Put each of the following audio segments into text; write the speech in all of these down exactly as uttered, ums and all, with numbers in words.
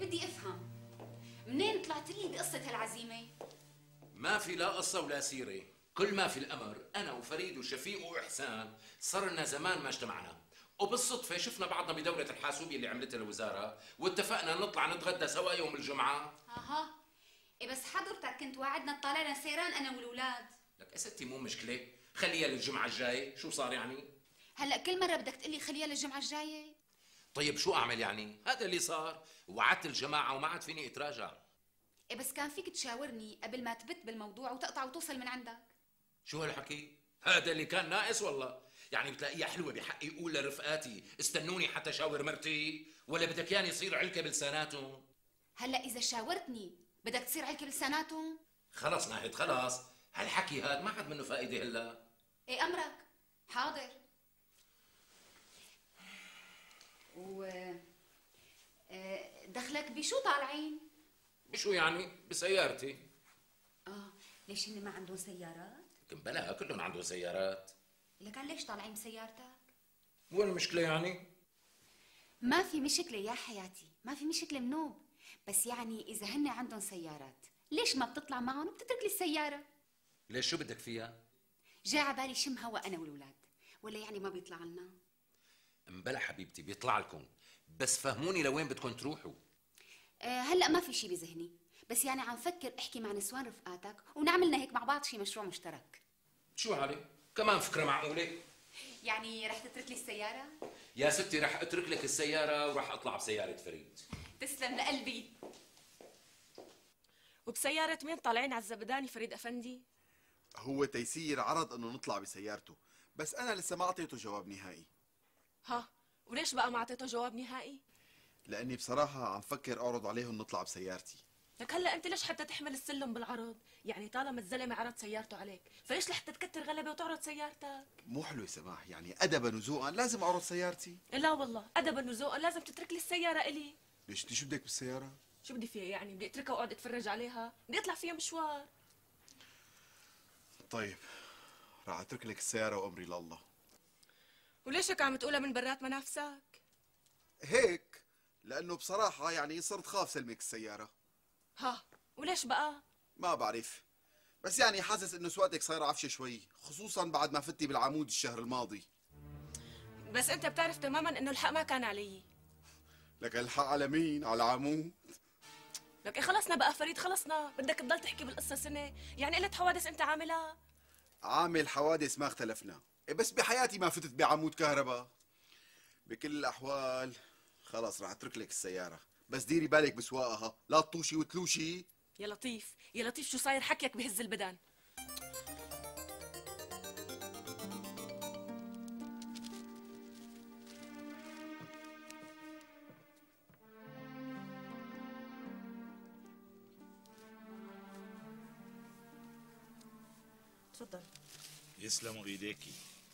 بدي افهم منين طلعت لي بقصة هالعزيمة؟ ما في لا قصة ولا سيرة، كل ما في الأمر أنا وفريد وشفيق وإحسان صرنا زمان ما اجتمعنا، وبالصدفة شفنا بعضنا بدورة الحاسوبية اللي عملتها الوزارة واتفقنا نطلع نتغدى سوا يوم الجمعة. اها، إيه بس حضرتك كنت واعدنا طالعنا سيران أنا والأولاد. لك يا ستي مو مشكلة، خليها للجمعة الجاية، شو صار يعني؟ هلا كل مرة بدك تقلي خليها للجمعة الجاية؟ طيب شو أعمل يعني؟ هذا اللي صار، وعدت الجماعة وما عاد فيني أتراجع. إيه بس كان فيك تشاورني قبل ما تبت بالموضوع وتقطع وتوصل من عندك. شو هالحكي؟ هذا اللي كان ناقص والله، يعني بتلاقيها حلوة بحقي أقول لرفقاتي استنوني حتى شاور مرتي، ولا بدك ياني يصير علكة بلساناتهم؟ هلا إذا شاورتني بدك تصير عليك بلساناتهم؟ خلص ناهد خلص، هالحكي هاد ما عاد منه فائدة هلا. إيه أمرك، حاضر. و آه، دخلك بشو طالعين؟ بشو يعني؟ بسيارتي. اه ليش هن ما عندهم سيارات؟ لكن بلا كلهم عندهم سيارات. لك ليش طالعين بسيارتك؟ وين المشكلة يعني؟ ما في مشكلة يا حياتي، ما في مشكلة منوب، بس يعني إذا هن عندهم سيارات ليش ما بتطلع معهم وبتترك لي السيارة؟ ليش شو بدك فيها؟ جاي على بالي شم هوا أنا والولاد، ولا يعني ما بيطلع لنا؟ مبلا حبيبتي بيطلع لكم، بس فهموني لوين بدكم تروحوا. أه هلا ما في شي بذهني، بس يعني عم فكر احكي مع نسوان رفقاتك ونعملنا هيك مع بعض شي مشروع مشترك. شو علي؟ كمان فكرة معقولة؟ يعني رح تترك لي السيارة؟ يا ستي رح اترك لك السيارة ورح اطلع بسيارة فريد. تسلم لقلبي. وبسيارة مين طالعين على الزبداني فريد أفندي؟ هو تيسير عرض انه نطلع بسيارته، بس انا لسه ما اعطيته جواب نهائي. ها، وليش بقى ما أعطيته جواب نهائي؟ لاني بصراحة عم فكر اعرض عليهم نطلع بسيارتي. لك هلا أنت ليش حتى تحمل السلم بالعرض؟ يعني طالما الزلمة عرض سيارته عليك، فليش لحتى تكتر غلبة وتعرض سيارتك؟ مو حلو يا سماح، يعني ادبا وذوقا لازم اعرض سيارتي. لا والله، أدبا وذوقا لازم تترك لي السيارة إلي. ليش انت شو بدك بالسيارة؟ شو بدي فيها يعني؟ بدي اتركها واقعد اتفرج عليها؟ بدي اطلع فيها مشوار. طيب راح اترك لك السيارة وامري لله. وليش هيك عم تقولها من برات منافسك؟ هيك لانه بصراحة يعني صرت خاف سلمك السيارة. ها، وليش بقى؟ ما بعرف، بس يعني حاسس انه سواقتك صايرة عفشة شوي، خصوصا بعد ما فتي بالعمود الشهر الماضي. بس انت بتعرف تماما انه الحق ما كان علي. لك الحق على مين؟ على عمود؟ لك خلصنا بقى فريد، خلصنا. بدك تضل تحكي بالقصة سنة؟ يعني قلت حوادث انت عاملها؟ عامل حوادث ما اختلفنا، بس بحياتي ما فتت بعمود كهرباء. بكل الاحوال خلص راح اترك لك السيارة، بس ديري بالك بسواقها، لا تطوشي وتلوشي. يا لطيف يا لطيف، شو صاير حكيك بهز البدن. تفضل. يسلموا ايديكي.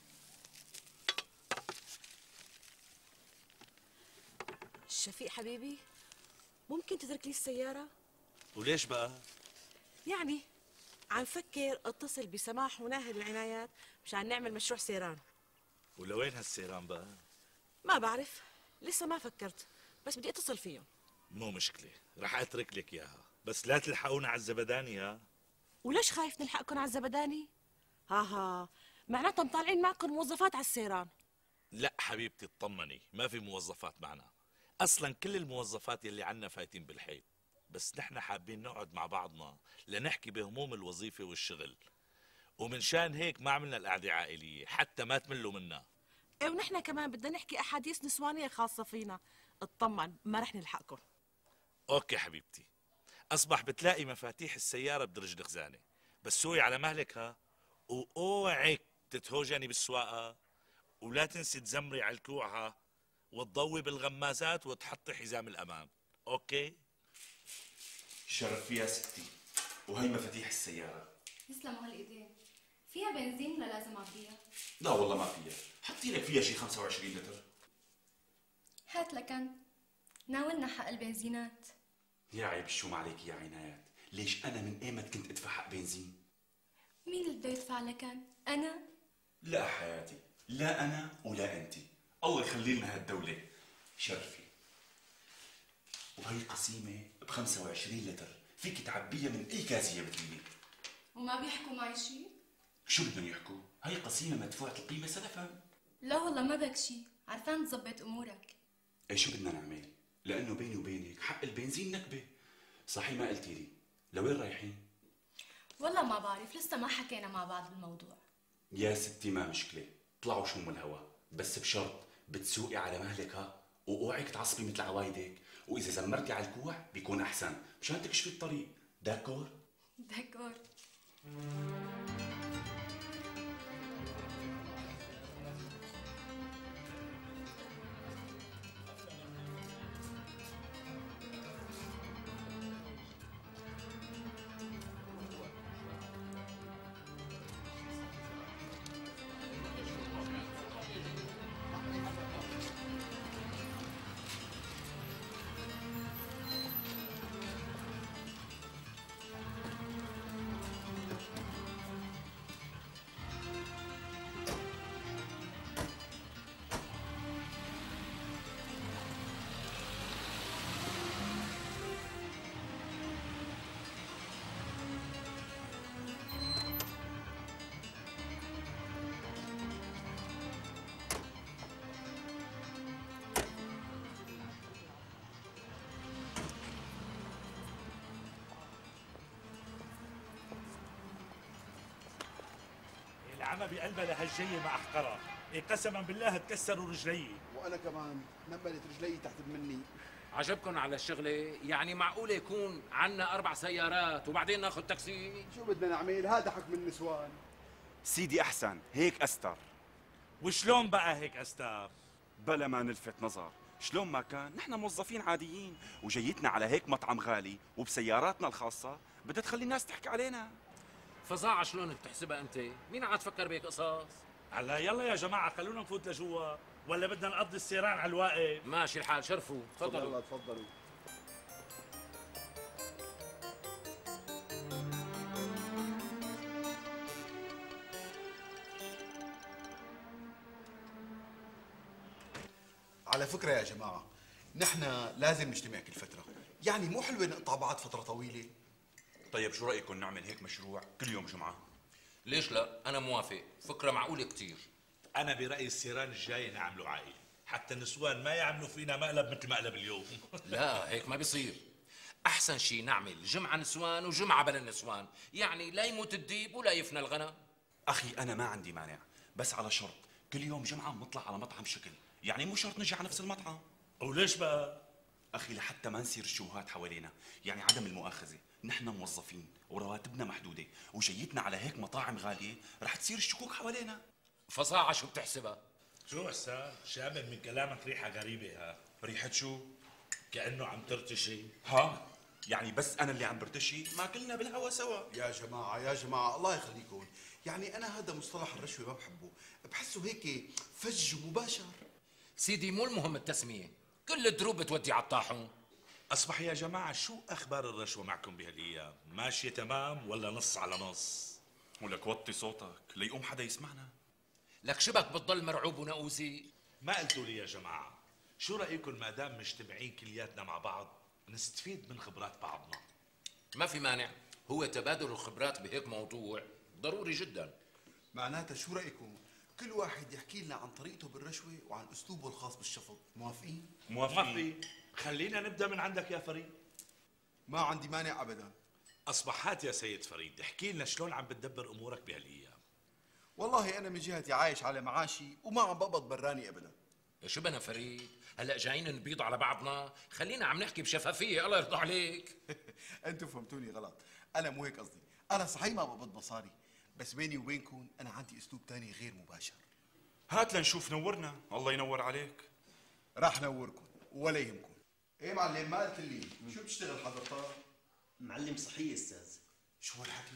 شفيق حبيبي، ممكن تترك لي السيارة؟ وليش بقى؟ يعني عم فكر اتصل بسماح وناهد العنايات مشان نعمل مشروع سيران. ولوين هالسيران بقى؟ ما بعرف، لسه ما فكرت، بس بدي اتصل فيهم. مو مشكلة، رح اترك لك اياها، بس لا تلحقونا على الزبداني. ها؟ وليش خايف نلحقكم على الزبداني؟ ها ها، معناتها مطالعين معكم موظفات على السيران. لا حبيبتي اطمني، ما في موظفات معنا، اصلا كل الموظفات يلي عنا فايتين بالحيط، بس نحن حابين نقعد مع بعضنا لنحكي بهموم الوظيفة والشغل، ومن شان هيك ما عملنا القعدة عائلية حتى ما تملوا منا. ايه ونحن كمان بدنا نحكي احاديث نسوانية خاصة فينا. اطمن ما رح نلحقكم. اوكي حبيبتي، اصبح بتلاقي مفاتيح السيارة بدرج الخزانة، بس سوي على مهلك. ها، واوعك تتهوجني بالسواقة، ولا تنسي تزمري على الكوعها وتضوي بالغمازات وتحطي حزام الامان. اوكي؟ شرف فيها ستي، وهي مفاتيح السيارة. يسلموا هالايدين. فيها بنزين ولا لازم اعبيها؟ لا والله ما فيها، حطي لك فيها شي خمسة وعشرين لتر. هات لكن ناولنا حق البنزينات. يا عيب شو ما عليك يا عنايات، ليش انا من ايمت كنت ادفع حق بنزين؟ مين اللي بده يدفع لكن؟ انا؟ لا حياتي، لا انا ولا انت، الله يخلي لنا هالدولة. شرفي. وهي قسيمة ب خمسة وعشرين لتر، فيك تعبيها من أي كاسية بتريدي. وما بيحكوا معي شي؟ شو بدهم يحكوا؟ هي قسيمة مدفوعة القيمة سلفا. لا والله ما بدك شي، عرفان تظبط امورك. ايه شو بدنا نعمل؟ لأنه بيني وبينك حق البنزين نكبة. صحيح ما قلتي لي، لوين رايحين؟ والله ما بعرف، لسه ما حكينا مع بعض بالموضوع. يا ستي ما مشكلة، طلعوا شو من الهوا، بس بشرط بتسوقي على مهلك ها، واوعك تعصبي مثل عوايدك، وإذا زمرتي على الكوع بيكون أحسن، مشان تكشفي الطريق، داكور؟ دكور. العمى بقلبها لهالجية مع أحقرها، إيه قسما بالله تكسروا رجلي. وانا كمان نبلت رجلي تحت مني. عجبكم على الشغلة؟ يعني معقولة يكون عنا أربع سيارات وبعدين ناخذ تاكسي؟ شو بدنا نعمل؟ هذا حكم النسوان. سيدي أحسن، هيك أستر. وشلون بقى هيك أستار؟ بلا ما نلفت نظر، شلون ما كان نحن موظفين عاديين، وجيتنا على هيك مطعم غالي وبسياراتنا الخاصة بدها تخلي الناس تحكي علينا. فظاعة شلون بتحسبها أنت؟ مين عاد تفكر بهيك قصص؟ هلا يلا يا جماعة خلونا نفوت لجوا، ولا بدنا نقضي السيران على الواقف؟ ماشي الحال، شرفوا، تفضلوا. يلا تفضلوا. على فكرة يا جماعة، نحن لازم نجتمع كل فترة، يعني مو حلوة نقطع بعض فترة طويلة. طيب شو رأيكم نعمل هيك مشروع كل يوم جمعة؟ ليش لا؟ أنا موافق، فكرة معقولة كتير. أنا برأيي السيران الجاية نعملوا عائلة، حتى النسوان ما يعملوا فينا مقلب مثل مقلب اليوم. لا هيك ما بيصير. أحسن شي نعمل جمعة نسوان وجمعة بلا النسوان، يعني لا يموت الديب ولا يفنى الغنم. أخي أنا ما عندي مانع، بس على شرط كل يوم جمعة بنطلع على مطعم شكل، يعني مو شرط نجي على نفس المطعم. وليش بقى؟ أخي لحتى ما نصير الشوهات حوالينا، يعني عدم المؤاخذة، نحن موظفين ورواتبنا محدودة، وجيتنا على هيك مطاعم غالية رح تصير الشكوك حوالينا. فصاعة شو بتحسبها؟ شو حسان؟ شامل من كلامك ريحة غريبة ها؟ ريحة شو؟ كأنه عم ترتشي. ها؟ يعني بس أنا اللي عم برتشي؟ ما كلنا بالهوا سوا. يا جماعة يا جماعة الله يخليكم، يعني أنا هذا مصطلح الرشوة ما بحبه، بحسه هيك فج ومباشر. سيدي مو المهم التسمية، كل الدروب بتودي على الطاحون. أصبح يا جماعة شو أخبار الرشوة معكم بهالأيام؟ ماشية تمام ولا نص على نص؟ ولك وطي صوتك ليقوم حدا يسمعنا. لك شبك بتضل مرعوب ونقوزي؟ ما قلتوا لي يا جماعة، شو رأيكم ما دام مجتمعين كلياتنا مع بعض نستفيد من خبرات بعضنا؟ ما في مانع، هو تبادل الخبرات بهيك موضوع ضروري جدا. معناتها شو رأيكم؟ كل واحد يحكي لنا عن طريقته بالرشوة وعن أسلوبه الخاص بالشفط، موافقين؟ موافقين. خلينا نبدأ من عندك يا فريد. ما عندي مانع أبدا. أصبح هات يا سيد فريد، احكي لنا شلون عم بتدبر أمورك بهالأيام. والله أنا من جهتي عايش على معاشي وما عم بقبض براني أبدا. شو بنا فريد؟ هلا جايين نبيض على بعضنا؟ خلينا عم نحكي بشفافية، الله يرضى عليك. أنتوا فهمتوني غلط، أنا مو هيك قصدي، أنا صحيح ما بقبض مصاري، بس بيني وبينكم أنا عندي أسلوب تاني غير مباشر. هات لنشوف، نورنا. الله ينور عليك. راح نوركم ولا يهمكم. إيه معلم ما قلت لي شو بتشتغل حضرتك؟ معلم صحية استاذ. شو هالحكي؟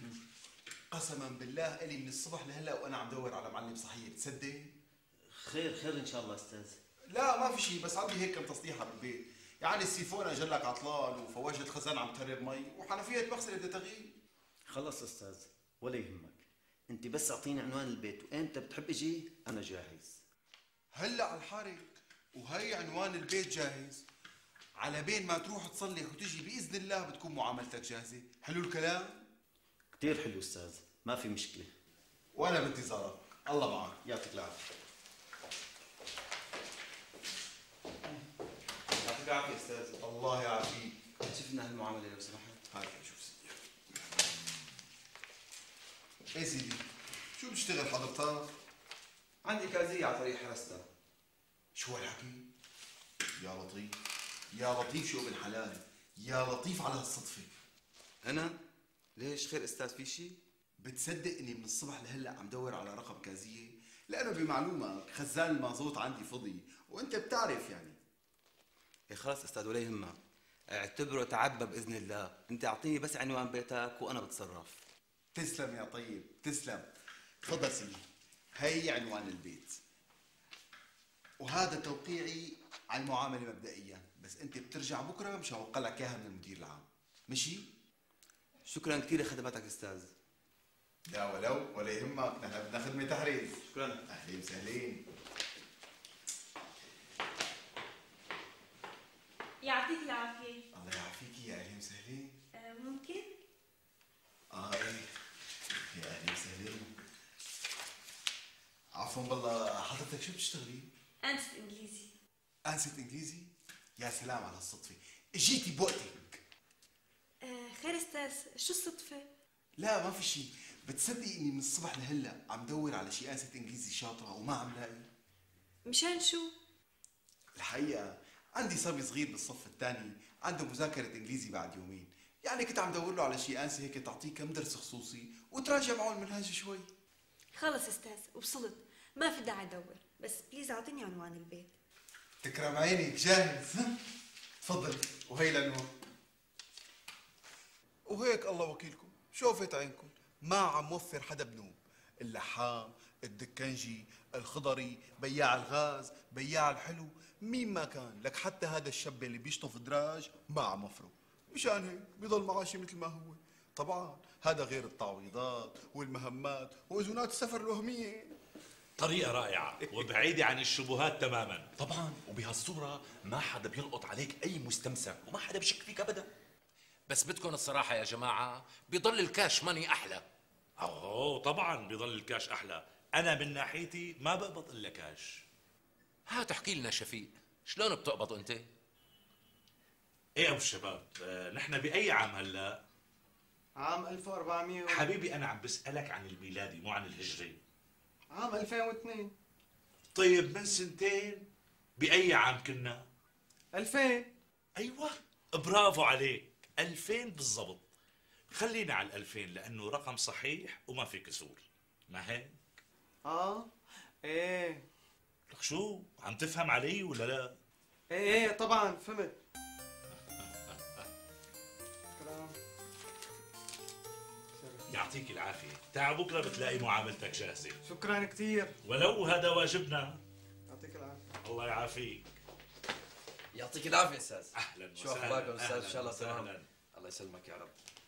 قسما بالله إلي من الصبح لهلا وأنا عم دور على معلم صحية، بتصدق؟ خير خير ان شاء الله استاذ. لا ما في شيء، بس عندي هيك كم تصليحة بالبيت، يعني السيفون اجلك عطلان وفواجة الخزان عم تهرب مي وحنفية المغسلة بدها تغيير. خلص استاذ ولا يهمك، انت بس اعطيني عنوان البيت وامتى بتحب اجي انا جاهز. هلا على الحارق وهي عنوان البيت جاهز. على بين ما تروح تصلح وتجي باذن الله بتكون معاملتك جاهزه. حلو الكلام؟ كثير حلو استاذ، ما في مشكله. وانا بانتظارك. الله معك. يعطيك العافيه. يعطيك العافيه استاذ. الله يعافيك. شوف لنا هالمعامله لو سمحت. هاي شوف سيدي. ايه سيدي، شو بتشتغل حضرتك؟ عندي كازيه على طريق حرستا. شو هالحكي؟ يا لطيف يا لطيف، شو ابن حلال، يا لطيف على هالصدفه. انا؟ ليش خير استاذ، في شيء؟ بتصدق اني من الصبح لهلا عم دور على رقم كازيه؟ لانه بمعلومك خزان المازوت عندي فضي وانت بتعرف يعني. إيه خلص استاذ ولا يهمك، اعتبره تعبى باذن الله، انت اعطيني بس عنوان بيتك وانا بتصرف. تسلم يا طيب تسلم. تفضل سيدي، هي عنوان البيت وهذا توقيعي على المعامله مبدئيا، بس انت بترجع بكره مشان اوقع لك اياها من المدير العام. مشي؟ شكرا كثير لخدماتك استاذ. لا ولو ولا يهمك، نحن بدنا خدمه تحريز. شكرا. اهلين وسهلين. يعطيك العافيه. الله يعافيكي. يا اهلين وسهلين. أه ممكن؟ اه ايه يا اهلين وسهلين. عفوا بالله، حضرتك شو بتشتغلي؟ انست انجليزي. انست انجليزي؟ يا سلام على الصدفه، اجيتي بوقتك. أه خير استاذ، شو الصدفه؟ لا ما في شيء، بتصدقي اني من الصبح لهلا عم دور على شي انسة انجليزي شاطره وما عم لاقي. مشان شو؟ الحقيقه عندي صبي صغير بالصف الثاني عنده مذاكره انجليزي بعد يومين، يعني كنت عم دور له على شي انسه هيك تعطيه كم درس خصوصي وتراجع معه المنهج شوي. خلص استاذ وصلت، ما في داعي ادور، بس بليز اعطيني عنوان البيت. تكرم عينك. جاهز؟ تفضل. وهي العنوان. وهيك الله وكيلكم شوفت عينكم ما عم وفر حدا بنوب، اللحام، الدكنجي، الخضري، بياع الغاز، بياع الحلو، مين ما كان، لك حتى هذا الشاب اللي بيشطف دراج ما عم وفره، مشان هيك بضل معاشي مثل ما هو. طبعا هذا غير التعويضات والمهمات واذونات السفر الوهميه. طريقة رائعة وبعيدة عن الشبهات تماما. طبعا، وبهالصورة ما حدا بيلقط عليك أي مستمسك وما حدا بشك فيك أبدا. بس بدكم الصراحة يا جماعة، بيضل الكاش ماني أحلى. اوه طبعا بيضل الكاش احلى، انا من ناحيتي ما بقبض الا كاش. هات احكي لنا شفيق، شلون بتقبض انت؟ ايه ابو الشباب، آه نحن باي عام هلا؟ عام ألف وأربعمية و... حبيبي انا عم بسألك عن الميلادي مو عن الهجري. عام ألفين واثنين. طيب من سنتين باي عام كنا؟ ألفين. ايوه برافو عليك، ألفين بالضبط. خلينا على الألفين لأنه رقم صحيح وما في كسور، ما هيك؟ اه ايه. لك شو عم تفهم علي ولا لا؟ ايه ايه طبعا فهمت. كلام. يعطيك العافية، تعال بكرة بتلاقي معاملتك جاهزة. شكرا كثير. ولو هذا واجبنا. يعطيك العافية. الله يعافيك. يعطيك العافية استاذ. أهلا وسهلا. شو أخباركم استاذ؟ إن شاء الله وسهلاً. تمام. الله يسلمك يا رب.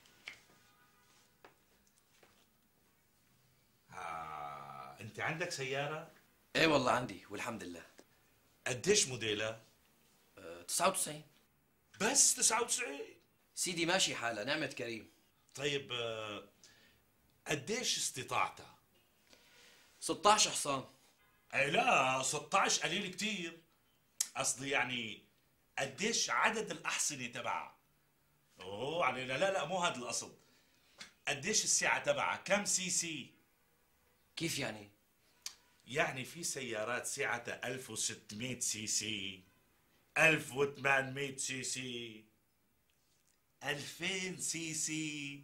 آه، أنت عندك سيارة؟ ايه والله عندي والحمد لله. قديش موديلها؟ أه تسعة وتسعين. بس تسعة وتسعين؟ سيدي ماشي حالها نعمة كريم. طيب آه، قديش استطاعتها؟ ستة عشر حصان. اي لا ستة عشر قليل كتير. قصدي يعني قديش عدد الأحصنة تبعها؟ اوه علينا، لا لا مو هذا القصد. قديش السعة تبعها؟ كم سي سي؟ كيف يعني؟ يعني في سيارات سعتها ألف وستمية سي سي، ألف وثمانمية سي سي، ألفين سي سي.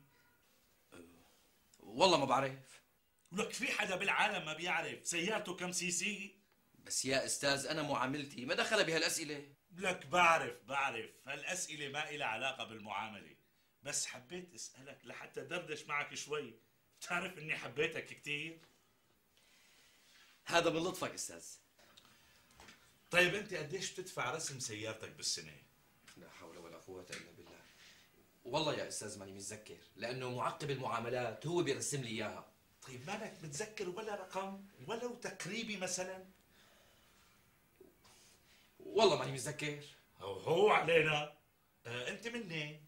والله ما بعرف. ولك في حدا بالعالم ما بيعرف سيارته كم سي سي؟ بس يا استاذ انا معاملتي ما دخلها بهالاسئله. لك بعرف بعرف هالاسئله ما إلها علاقه بالمعامله، بس حبيت اسالك لحتى دردش معك شوي. بتعرف اني حبيتك كثير. هذا من لطفك استاذ. طيب انت قديش بتدفع رسم سيارتك بالسنه؟ لا حول ولا قوه الا بالله. والله يا استاذ ماني متذكر لانه معقب المعاملات هو بيرسم لي اياها. طيب مالك متذكر ولا رقم ولو تقريبي مثلا؟ والله ماني متذكر. هو هو علينا. آه انت منين؟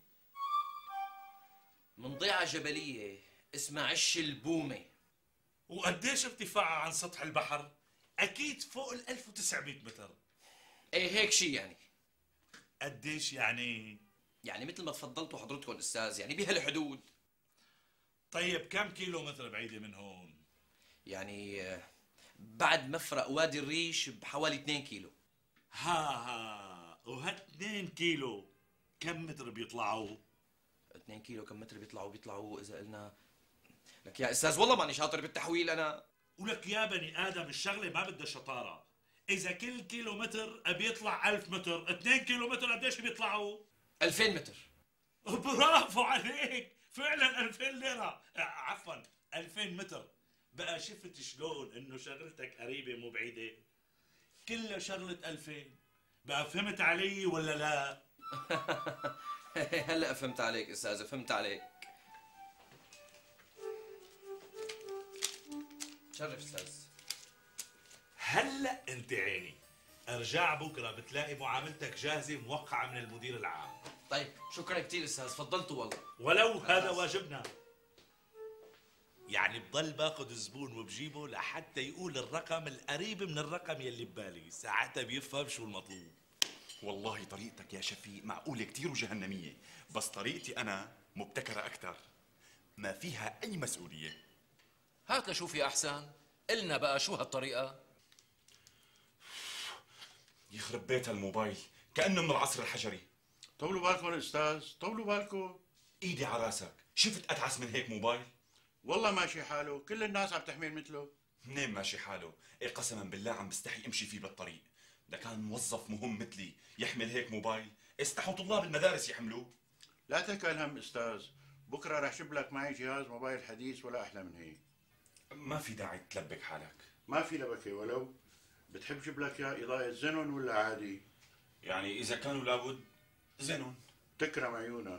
من ضيعة جبلية اسمها عش البومة. وقديش ارتفاعها عن سطح البحر؟ اكيد فوق ال ألف وتسعمية متر. ايه هيك شيء يعني. قديش يعني؟ يعني مثل ما تفضلتوا حضرتكم استاذ، يعني بهالحدود. طيب كم كيلو متر بعيدة من هون؟ يعني آه، بعد مفرق وادي الريش بحوالي اثنين كيلو. ها ها وهال اثنين كيلو كم متر بيطلعوا؟ اثنين كيلو كم متر بيطلعوا؟ بيطلعوا اذا قلنا لك يا استاذ والله ماني شاطر بالتحويل انا. ولك يا بني ادم الشغله ما بدها شطاره. اذا كل كيلو متر بيطلع ألف متر، اثنين كيلو متر قديش بيطلعوا؟ ألفين متر. برافو عليك، فعلا ألفين ليره، آه، عفوا ألفين متر. بقى شفت شلون انه شغلتك قريبه مو بعيده؟ كلها شغله ألفين. بقى فهمت علي ولا لا؟ هلا فهمت عليك استاذ، فهمت عليك. شرف استاذ. هلا انت عيني. ارجع بكره بتلاقي معاملتك جاهزه موقعه من المدير العام. طيب شكرا كثير استاذ، فضلتوا والله. ولو هذا واجبنا. يعني بضل باخذ الزبون وبجيبه لحتى يقول الرقم القريب من الرقم يلي ببالي، ساعتها بيفهم شو المطلوب. والله طريقتك يا شفيق معقولة كتير وجهنمية، بس طريقتي أنا مبتكرة أكثر، ما فيها أي مسؤولية. هات لشوف يا أحسن، قلنا بقى شو هالطريقة؟ يخرب بيت الموبايل، كأنه من العصر الحجري. طولوا بالكم أستاذ، طولوا بالكم. إيدي على راسك، شفت أتعس من هيك موبايل؟ والله ماشي حاله، كل الناس عم تحمل مثله. منين ماشي حاله؟ إيه قسما بالله عم بستحي أمشي فيه بالطريق. ده كان موظف مهم مثلي يحمل هيك موبايل، استحوا طلاب المدارس يحملوه. لا تكل هم أستاذ، بكرة رح شب لك معي جهاز موبايل حديث ولا أحلى من هيك. ما في داعي تلبك حالك. ما في لبكة ولو. بتحب جيب لك يا إضاءة زينون ولا عادي؟ يعني إذا كانوا لابد زينون. تكرم عيونك.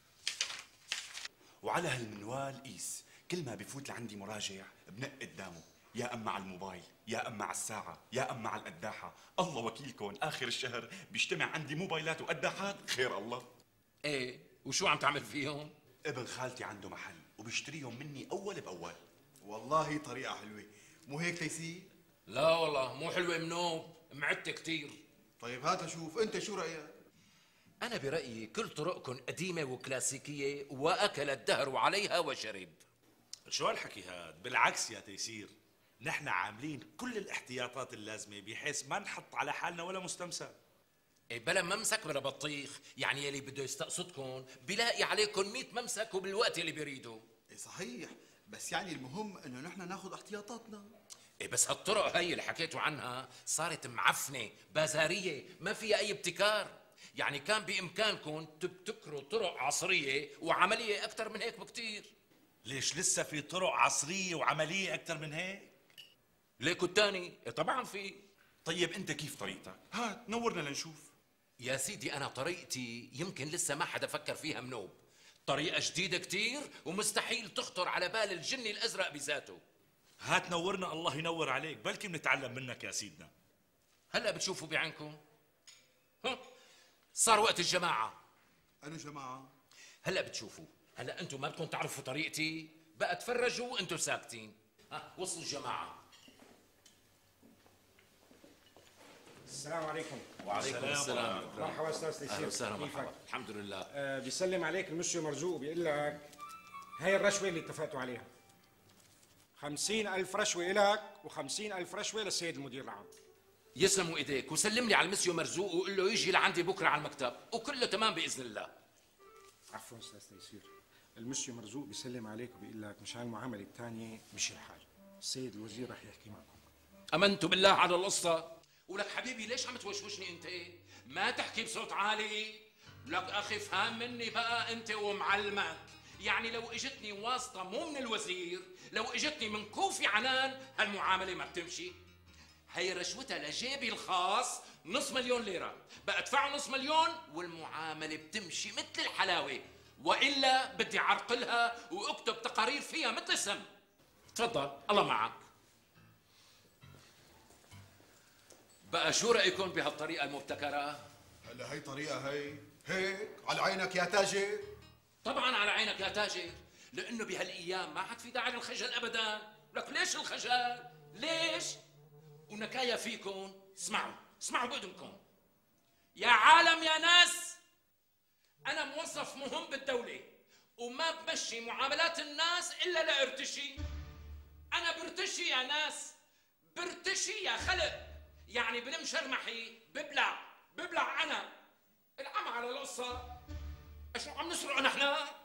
وعلى هالمنوال قيس، كل ما بفوت لعندي مراجع بنق قدامه، يا أما على الموبايل، يا أما على الساعة، يا أما على القداحة. الله وكيلكم آخر الشهر بيجتمع عندي موبايلات وقداحات خير الله. ايه وشو عم تعمل فيهم؟ ابن خالتي عنده محل وبيشتريهم مني أول بأول. والله طريقة حلوة، مو هيك تيسير؟ لا والله مو حلوة منوب، معدة كتير. طيب هات شوف، أنت شو رأيك؟ أنا برأيي كل طرقكم قديمة وكلاسيكية وأكل الدهر وعليها وشرب. شو هالحكي هاد؟ بالعكس يا تيسير، نحن عاملين كل الاحتياطات اللازمة بحيث ما نحط على حالنا ولا مستمسك. إيه بلا ممسك بلا بطيخ، يعني يلي بده يستقصدكم بيلاقي عليكم مئة ممسك وبالوقت اللي بيريدوا. إيه صحيح، بس يعني المهم إنه نحن ناخذ احتياطاتنا. إيه بس هالطرق هي اللي حكيتوا عنها صارت معفنة بازارية ما فيها أي ابتكار. يعني كان بإمكانكم تبتكروا طرق عصرية وعملية أكثر من هيك بكتير. ليش لسه في طرق عصرية وعملية أكثر من هيك؟ ليكوا الثاني؟ إيه طبعا في. طيب أنت كيف طريقتك؟ هات نورنا لنشوف. يا سيدي أنا طريقتي يمكن لسه ما حدا فكر فيها منوب، طريقة جديدة كتير ومستحيل تخطر على بال الجني الأزرق بذاته. هات نورنا، الله ينور عليك، بلكي بنتعلم منك يا سيدنا. هلا بتشوفوا بعينكم. ها صار وقت الجماعة. أنا جماعة؟ هلا بتشوفوا. هلا أنتم ما بدكم تعرفوا طريقتي، بقى تفرجوا وأنتم ساكتين. ها وصلوا الجماعة. السلام عليكم. وعليكم السلام. مرحبا استاذ تيسير. اهلا وسهلا مرحبا. الحمد لله. آه بيسلم عليك المسيو مرزوق، بيقول لك هاي الرشوه اللي اتفقتوا عليها. خمسين ألف رشوه إلك وخمسين ألف رشوه للسيد المدير العام. يسلموا ايديك وسلم لي على المسيو مرزوق وقول له يجي لعندي بكره على المكتب وكله تمام باذن الله. عفوا استاذ تيسير، المسيو مرزوق بيسلم عليك وبيقول لك مشان المعامله الثانيه مشي الحال، السيد الوزير رح يحكي معكم. امنت بالله على القصه. ولك حبيبي ليش عم توشوشني انت؟ ما تحكي بصوت عالي. لك اخي افهم مني بقى انت ومعلمك، يعني لو اجتني واسطه مو من الوزير، لو اجتني من كوفي عنان هالمعامله ما بتمشي. هي رشوتها لجيبي الخاص نص مليون ليره، بقى ادفعوا نص مليون والمعامله بتمشي مثل الحلاوه، والا بدي عرقلها واكتب تقارير فيها مثل السم. تفضل الله معك. بقى شو رأيكم بهالطريقة المبتكرة؟ هلا هي طريقة هي هيك على عينك يا تاجر؟ طبعا على عينك يا تاجر، لانه بهالايام ما حد في داعي للخجل ابدا. لك ليش الخجل؟ ليش؟ ونكايا فيكم. اسمعوا اسمعوا باذنكم يا عالم يا ناس، انا موظف مهم بالدوله وما بمشي معاملات الناس الا لارتشي. انا برتشي يا ناس، برتشي يا خلق، يعني بالمشرمحي ببلع ببلع انا. العم على القصه، شو عم نسرق نحن؟